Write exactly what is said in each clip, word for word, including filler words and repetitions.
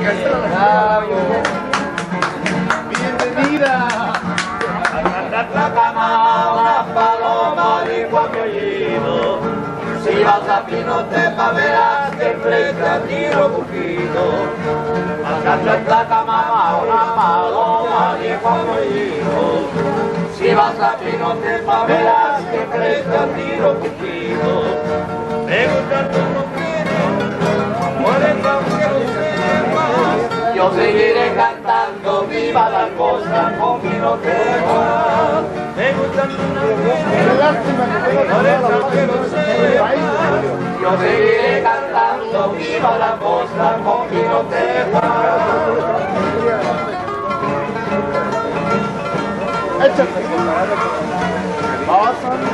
Bienvenida. La cama, una paloma dijo a mi oído, si vas a Pinotepa verás que enfrente a tiro cogido. Pasando en la cama, una paloma dijo a mi oído, si vas a Pinotepa verás que enfrente a tiro cogido. Me gusta tu mujer, por eso aunque lo sepas, yo seguiré cantando viva la cosa con Pinotepa. Me gustan tus mujeres, por eso aunque lo sepas, yo seguiré cantando viva la cosa con Pinotepa. Échate. Pasa.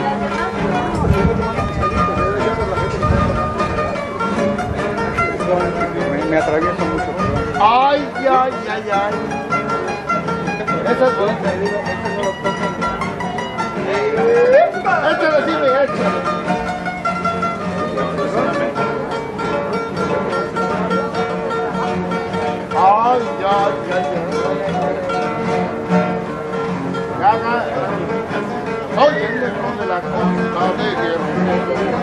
Me, me atravieso mucho. Ay, ay, ay, ay. Eso es bueno. Échale, sí, échale. Ay, ay, ay, ay. Oye, el letrón de la costa de Guerrero.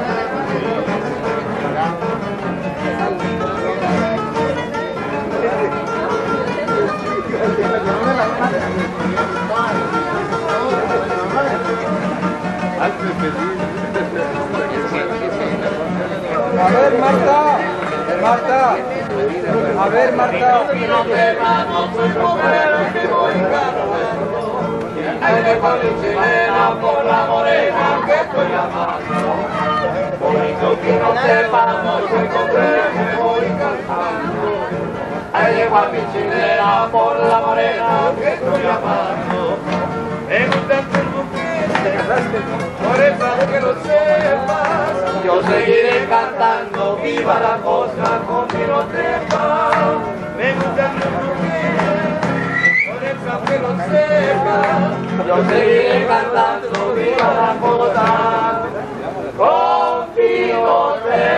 A ver, Marta, Marta, a ver, Marta. Pinotepa no soy mujer que voy cantando. Ay, dejo mi chilena por la morena que estoy amando. Bonito Pinotepa no soy mujer que voy cantando. Ay, dejo a mi chilena por la morena que estoy amando. Me gustan tus mujeres, por eso que lo sepas, yo seguiré cantando viva la cosa con Pinotepa. Me gustan tus mujeres, por eso que lo sepas, yo seguiré cantando viva la cosa con Pinotepa.